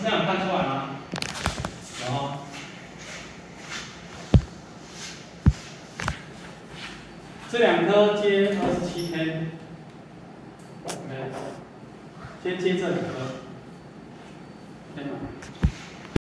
这样看出来吗？有哦。这2颗接27天 ，OK， 先接这2颗，天哪！